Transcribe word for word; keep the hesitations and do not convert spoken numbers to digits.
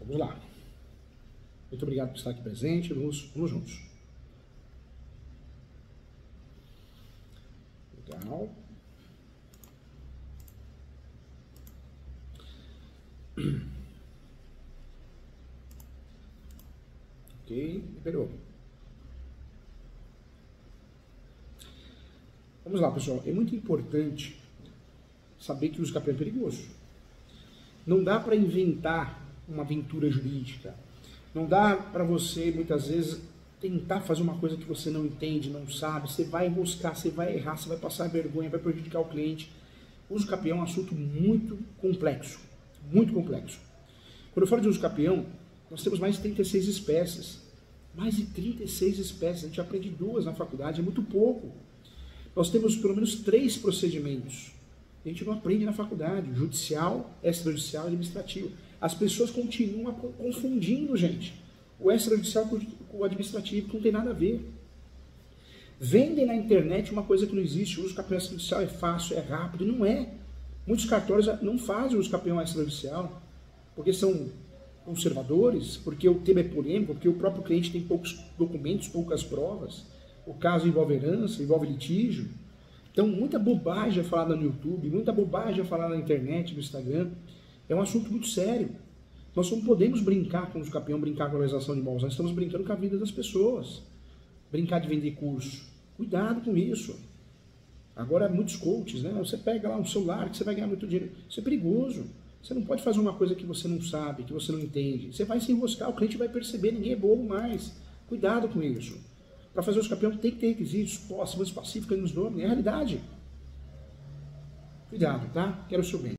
Vamos lá. Muito obrigado por estar aqui presente. Vamos, vamos juntos. Legal. Ok, liberou. Vamos lá, pessoal. É muito importante saber que o uso capião é perigoso. Não dá para inventar uma aventura jurídica. Não dá para você, muitas vezes, tentar fazer uma coisa que você não entende, não sabe. Você vai enroscar, você vai errar, você vai passar vergonha, vai prejudicar o cliente. O uso capião é um assunto muito complexo. Muito complexo. Quando eu falo de uso capião, nós temos mais de trinta e seis espécies. Mais de trinta e seis espécies. A gente aprende duas na faculdade, é muito pouco. Nós temos pelo menos três procedimentos. A gente não aprende na faculdade. Judicial, extrajudicial e administrativo. As pessoas continuam confundindo, gente. O extrajudicial com o administrativo, que não tem nada a ver. Vendem na internet uma coisa que não existe. O uso capião extrajudicial é fácil, é rápido. Não é. Muitos cartórios não fazem o uso capião extrajudicial porque são conservadores, porque o tema é polêmico, porque o próprio cliente tem poucos documentos, poucas provas. O caso envolve herança, envolve litígio. Então, muita bobagem é falada no YouTube, muita bobagem é falada na internet, no Instagram. É um assunto muito sério. Nós não podemos brincar com o uso capião, brincar com a realização de imóveis. Nós estamos brincando com a vida das pessoas. Brincar de vender curso. Cuidado com isso. Agora, muitos coaches, né? Você pega lá um celular que você vai ganhar muito dinheiro. Isso é perigoso. Você não pode fazer uma coisa que você não sabe, que você não entende. Você vai se enroscar, o cliente vai perceber, ninguém é bobo mais. Cuidado com isso. Para fazer os capião tem que ter requisitos, posse, pacífica nos nomes, é a realidade. Cuidado, tá? Quero o seu bem.